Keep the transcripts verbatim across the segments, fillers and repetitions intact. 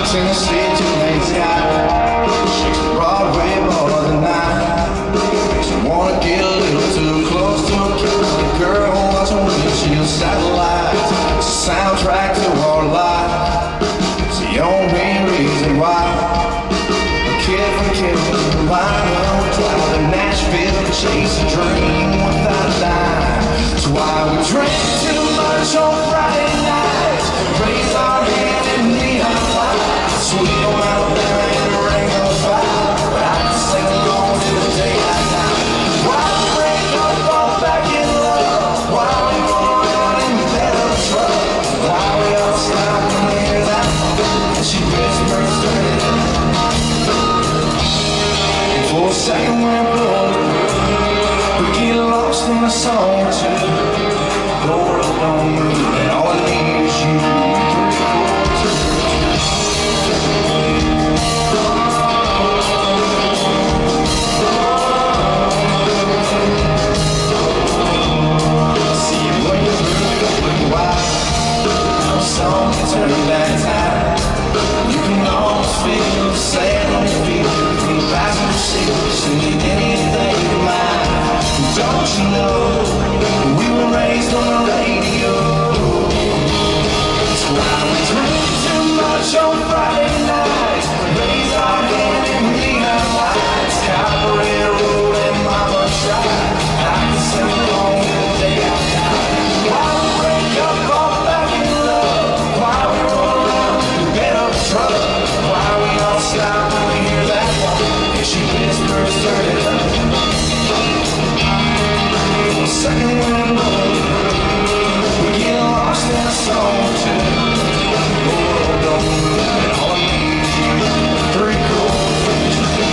Tennessee to make sky. She's Broadway more than night. Makes you wanna get a little too close to a killer girl. Watch her windshield satellites. It's a soundtrack to our life. It's the only reason why a kid from Carolina would drive to Nashville to chase a dream without a dime. That's why we drink too much on Friday nights, raise our hand in neon lights, sweet on Alabama and a ring of fire. But I can sing along to the day I die. Why we break up, fall back in love? Why we run around in bed of trouble? Why we all stop when we hear that and she whispers dirty. For a second we're blowing, we get lost in a song or two. The world don't move and all I need is you. See you when you're through, open wide. No song can turn back time. You can almost feel the sand on your feet. From the passenger seat, singing anything you mind. Don't you know, we were raised on the radio. That's why we drink too much on Friday nights, raise our hand in neon lights. Cowboy road and mama tried. I can sing along the day I die. Why we break up, fall back in love? Why we roll around in bed of trouble? Why we all stop when we hear that one and she whispers dirty love? Second wind blowing, we get lost in a song or two. The world don't move and all I need is you. Three chords.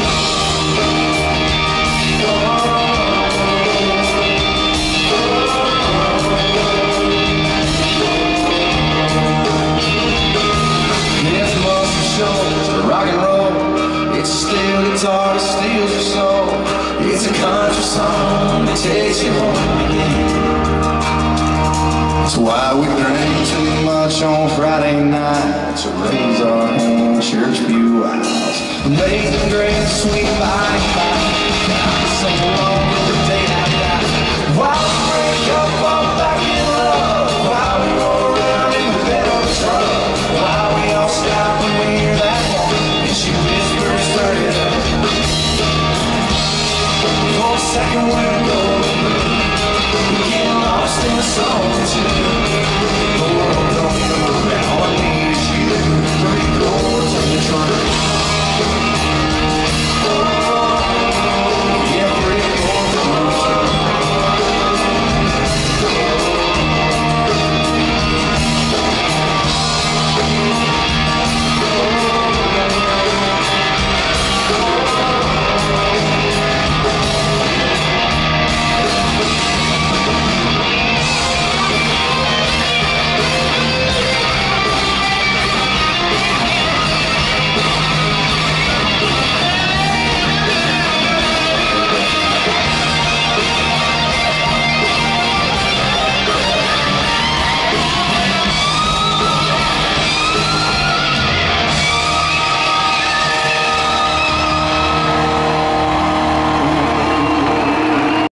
It's muscle shows, the rock and roll. It's a steel guitar that steals your soul. It's a country song that takes you home again. That's why we drink too much on Friday night to raise our hand in church pew aisles. Amazing grace, sweet by and by. Sing along.